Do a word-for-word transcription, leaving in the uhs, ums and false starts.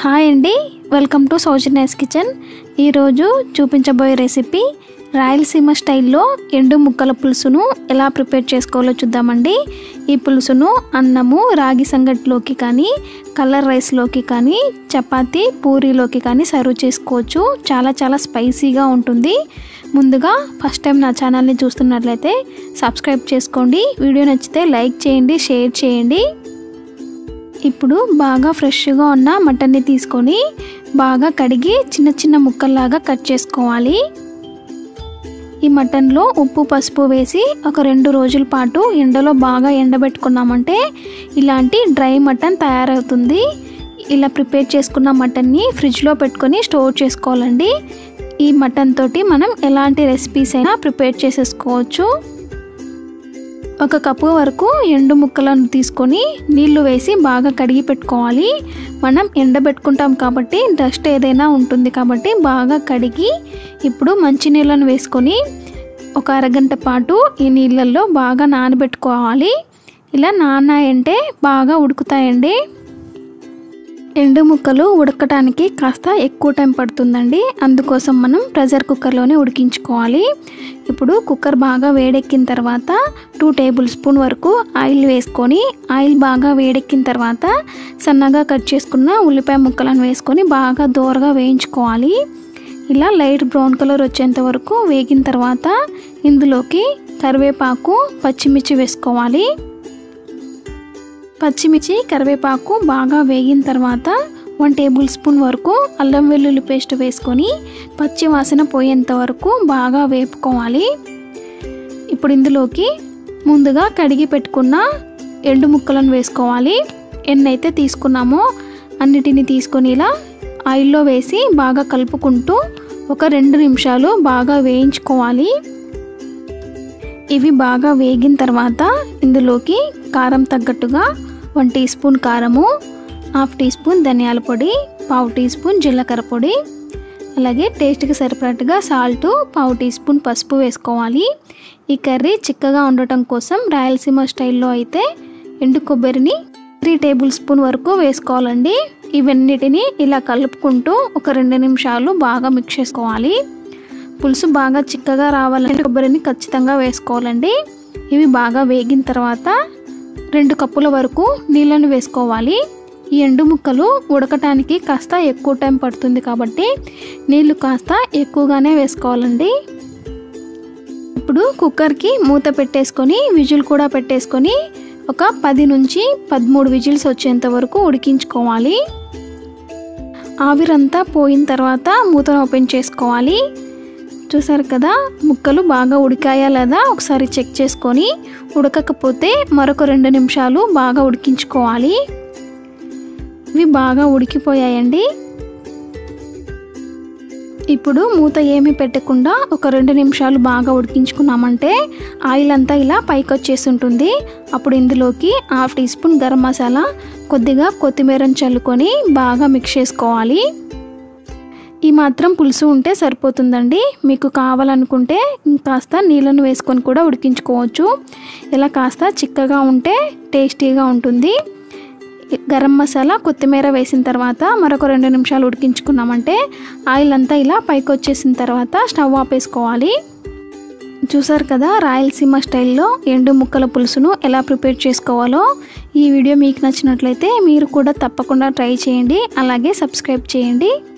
Hi అండి, welcome to Soujanya's kitchen. ఈరోజు చూపించబోయే రెసిపీ రాయలసీమ స్టైల్లో ఎండు ముక్కల పులుసును ఎలా ప్రిపేర్ చేసుకోవాలో చూద్దామండి. ఈ పులుసును అన్నము రాగి సంగటిలోకి కానీ కలర్ రైస్లోకి కానీ చపాతీ పూరీలోకి కానీ సర్వ్ చేసుకోవచ్చు. చాలా చాలా స్పైసీగా ఉంటుంది. ముందుగా ఫస్ట్ టైం నా ఛానల్ని చూస్తున్నట్లయితే సబ్స్క్రైబ్ చేసుకోండి. వీడియో నచ్చితే లైక్ చేయండి, షేర్ చేయండి. ఇప్పుడు బాగా ఫ్రెష్గా ఉన్న మటన్ని తీసుకొని బాగా కడిగి చిన్న చిన్న ముక్కల్లాగా కట్ చేసుకోవాలి. ఈ మటన్లో ఉప్పు పసుపు వేసి ఒక రెండు రోజుల పాటు ఎండలో బాగా ఎండబెట్టుకున్నామంటే ఇలాంటి డ్రై మటన్ తయారవుతుంది. ఇలా ప్రిపేర్ చేసుకున్న మటన్ని ఫ్రిడ్జ్లో పెట్టుకొని స్టోర్ చేసుకోవాలండి. ఈ మటన్ తోటి మనం ఎలాంటి రెసిపీస్ అయినా ప్రిపేర్ చేసేసుకోవచ్చు. ఒక కప్పు వరకు ఎండు ముక్కలను తీసుకొని నీళ్లు వేసి బాగా కడిగి పెట్టుకోవాలి. మనం ఎండబెట్టుకుంటాం కాబట్టి డస్ట్ ఏదైనా ఉంటుంది కాబట్టి బాగా కడిగి ఇప్పుడు మంచినీళ్ళను వేసుకొని ఒక అరగంట పాటు ఈ నీళ్ళల్లో బాగా నానబెట్టుకోవాలి. ఇలా నానాయంటే బాగా ఉడుకుతాయండి. ఎండు ముక్కలు ఉడకటానికి కాస్త ఎక్కువ టైం పడుతుందండి. అందుకోసం మనం ప్రెషర్ కుక్కర్లోనే ఉడికించుకోవాలి. ఇప్పుడు కుక్కర్ బాగా వేడెక్కిన తర్వాత టూ టేబుల్ స్పూన్ వరకు ఆయిల్ వేసుకొని ఆయిల్ బాగా వేడెక్కిన తర్వాత సన్నగా కట్ చేసుకున్న ఉల్లిపాయ ముక్కలను వేసుకొని బాగా దోరగా వేయించుకోవాలి. ఇలా లైట్ బ్రౌన్ కలర్ వచ్చేంత వరకు వేగిన తర్వాత ఇందులోకి కరివేపాకు పచ్చిమిర్చి వేసుకోవాలి. పచ్చిమిర్చి కరివేపాకు బాగా వేగిన తర్వాత వన్ టేబుల్ స్పూన్ వరకు అల్లం వెల్లుల్లి పేస్ట్ వేసుకొని పచ్చి వాసన పోయేంత వరకు బాగా వేపుకోవాలి. ఇప్పుడు ఇందులోకి ముందుగా కడిగి పెట్టుకున్న ఎండు ముక్కలను వేసుకోవాలి. ఎన్నైతే తీసుకున్నామో అన్నిటిని తీసుకొని ఇలా ఆయిల్లో వేసి బాగా కలుపుకుంటూ ఒక రెండు నిమిషాలు బాగా వేయించుకోవాలి. ఇవి బాగా వేగిన తర్వాత ఇందులోకి కారం తగ్గట్టుగా వన్ టీ స్పూన్ కారము, హాఫ్ టీ స్పూన్ ధనియాల పొడి, పావు టీ స్పూన్ జీలకర్ర పొడి, అలాగే టేస్ట్కి సరిపడగా సాల్ట్, పావు టీ స్పూన్ పసుపు వేసుకోవాలి. ఈ కర్రీ చిక్కగా ఉండటం కోసం రాయలసీమ స్టైల్లో అయితే ఎండు కొబ్బరిని త్రీ టేబుల్ స్పూన్ వరకు వేసుకోవాలండి. ఇవన్నిటిని ఇలా కలుపుకుంటూ ఒక రెండు నిమిషాలు బాగా మిక్స్ చేసుకోవాలి. పులుసు బాగా చిక్కగా రావాలంటే కొబ్బరిని ఖచ్చితంగా వేసుకోవాలండి. ఇవి బాగా వేగిన తర్వాత రెండు కప్పుల వరకు నీళ్ళను వేసుకోవాలి. ఈ ఎండు ముక్కలు ఉడకటానికి కాస్త ఎక్కువ టైం పడుతుంది కాబట్టి నీళ్ళు కాస్త ఎక్కువగానే వేసుకోవాలండి. ఇప్పుడు కుక్కర్కి మూత పెట్టేసుకొని విజిల్ కూడా పెట్టేసుకొని ఒక పది నుంచి పదమూడు విజిల్స్ వచ్చేంత వరకు ఉడికించుకోవాలి. ఆవిరంతా పోయిన తర్వాత మూతను ఓపెన్ చేసుకోవాలి. చూసారు కదా, ముక్కలు బాగా ఉడికాయా లేదా ఒకసారి చెక్ చేసుకొని ఉడకకపోతే మరొక రెండు నిమిషాలు బాగా ఉడికించుకోవాలి. ఇవి బాగా ఉడికిపోయాయండి. ఇప్పుడు మూత ఏమీ పెట్టకుండా ఒక రెండు నిమిషాలు బాగా ఉడికించుకున్నామంటే ఆయిల్ అంతా ఇలా పైకి వచ్చేసి ఉంటుంది. అప్పుడు ఇందులోకి half teaspoon garam masala, కొద్దిగా కొత్తిమీరని చల్లుకొని బాగా మిక్స్ చేసుకోవాలి. ఈ మాత్రం పులుసు ఉంటే సరిపోతుందండి. మీకు కావాలనుకుంటే కాస్త నీళ్ళను వేసుకొని కూడా ఉడికించుకోవచ్చు. ఇలా కాస్త చిక్కగా ఉంటే టేస్టీగా ఉంటుంది. గరం మసాలా, కొత్తిమీర వేసిన తర్వాత మరొక రెండు నిమిషాలు ఉడికించుకున్నామంటే ఆయిల్ అంతా ఇలా పైకి వచ్చేసిన తర్వాత స్టవ్ ఆపేసుకోవాలి. చూసారు కదా, రాయలసీమ స్టైల్లో ఎండు ముక్కల పులుసును ఎలా ప్రిపేర్ చేసుకోవాలో. ఈ వీడియో మీకు నచ్చినట్లయితే మీరు కూడా తప్పకుండా ట్రై చేయండి. అలాగే సబ్స్క్రైబ్ చేయండి.